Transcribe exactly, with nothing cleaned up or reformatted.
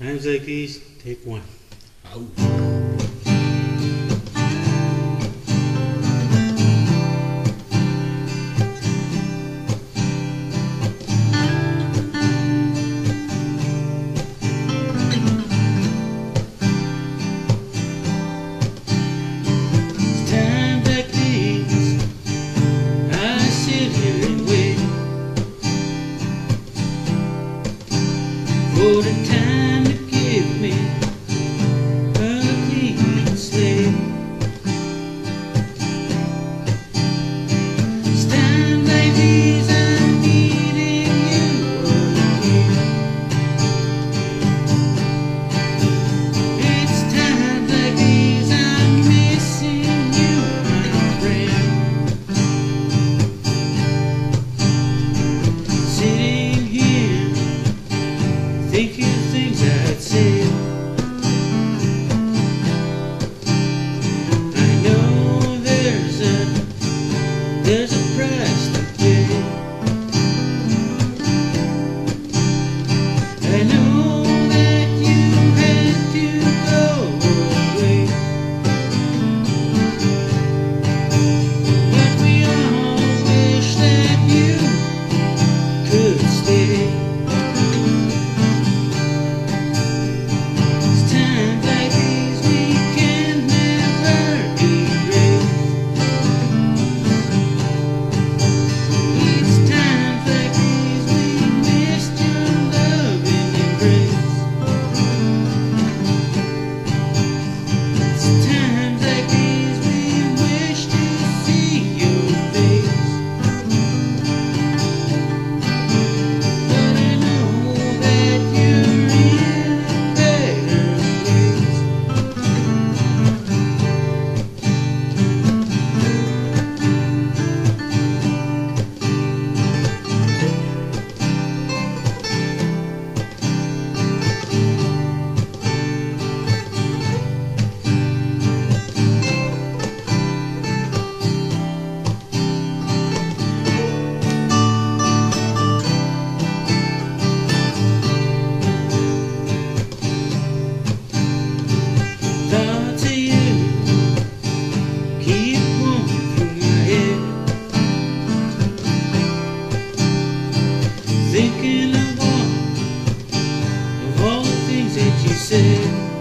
Times like these, take one. Ouch. For the time to give me a clean slate. It's times like these I'm needing you again. It's times like these I'm missing you, my friend. Sitting here thinking things I'd say. I know there's a there's a price to pay. I know that you had to go away, but we all wish that you could stay. Thinking of all, of all the things that you said.